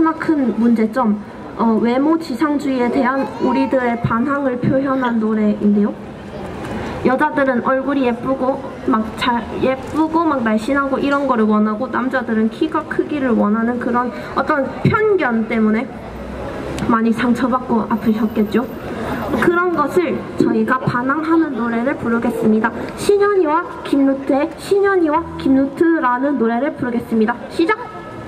하나 큰 문제점, 외모 지상주의에 대한 우리들의 반항을 표현한 노래인데요. 여자들은 얼굴이 예쁘고 막 날씬하고 이런 거를 원하고, 남자들은 키가 크기를 원하는 그런 어떤 편견 때문에 많이 상처받고 아프셨겠죠. 그런 것을 저희가 반항하는 노래를 부르겠습니다. 신현이와 김루트의 신현이와 김루트라는 노래를 부르겠습니다. 시작!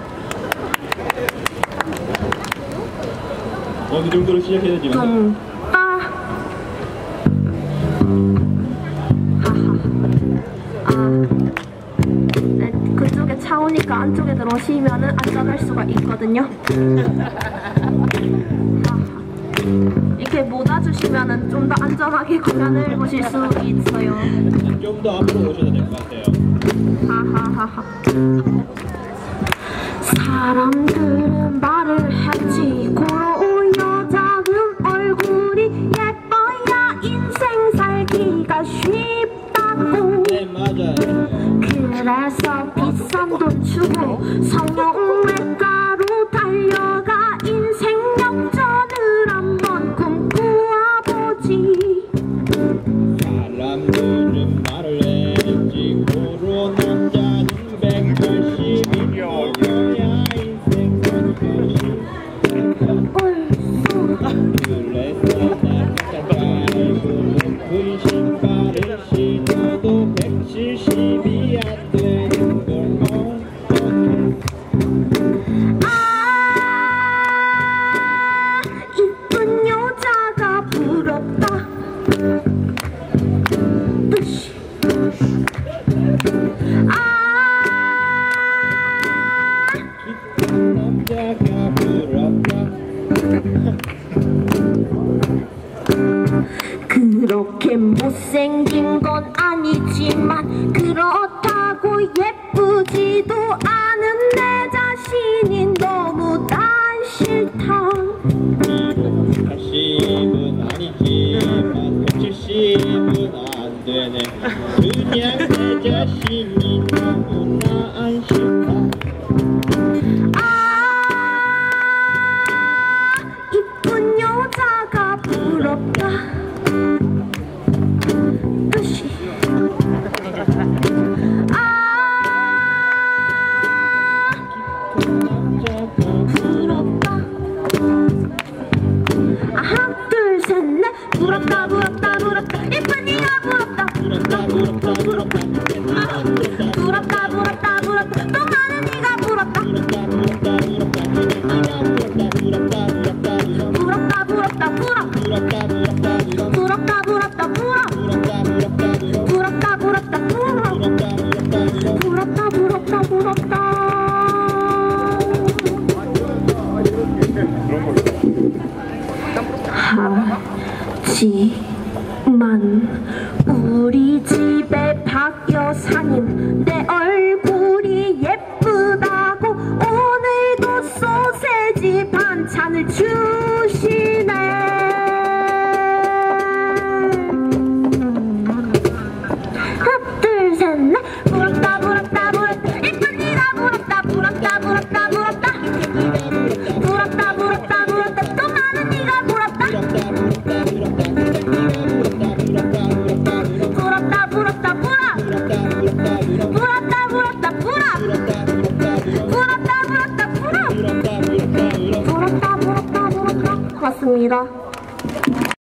어느 정도로 시작해야 되지? 네, 그쪽에 차 오니까 안쪽에 들어오시면은 안전할 수가 있거든요. 이렇게 못 와주시면은 좀 더 안전하게 공연을 보실 수 있어요. 좀 더 앞으로 오셔도 될 것 같아요. 하하하하. 사람들은 말을 했지, 고로 여자는 얼굴이 예뻐야 인생 살기가 쉽다고. 네, 맞아요. 그래서 비싼 돈 주고 성형외과로 달려가 인생 역전을 한번 꿈꾸어보지. 사람들은 말을 했지, 고로 남자는 180이 먹어야 인생 살기 쉽다고. 그래서 난 짧은 신발을 신어도 170이 안 되는 걸. 이쁜 여자가 부럽다. 남자가 부럽다. 그렇게 못생긴 건 아니지만 그렇다고 예쁘지도 않은 내 자신이 너무 난 싫다. 80은 아니지만 170은 안 되네. 그냥 내 자신이 너무나 안 싫다. 이쁜 여자가 부럽다. 부럽다. 하나 둘 셋 넷. 부럽다 부럽다 부럽다. 이쁜 네가 부럽다. 부럽다 부럽다 부럽다. 부럽다 부럽다 부럽다. 또 많은 네가 부럽다. 부럽다 부럽다 부럽다. 부럽다 부럽다 부럽다. 부럽다 부럽다 부럽. 부럽다 부럽다 부럽다. 부럽다 부럽다 부럽. 부럽다 부럽다 부럽다. 부럽다 부럽다 부럽. 부럽다 부럽다 부럽다. 부럽다 부럽다 부럽다. 하지만 우리 집에 박 여사님 내 얼굴이 예쁘다고 오늘도 소세지 반찬을 주시네. 하나 둘 셋 넷. 부럽다 부럽다 부럽다. 이쁜 네가 부럽다. 부럽다 부럽다 부럽다. 부럽다 부럽다 부럽다. 또 많은 네가 부럽다. 부럽다 부럽다 부럽. 부럽다 부럽다 부럽. 부럽다 부럽다 부럽. 부럽다 부럽다 부럽다. 맞습니다.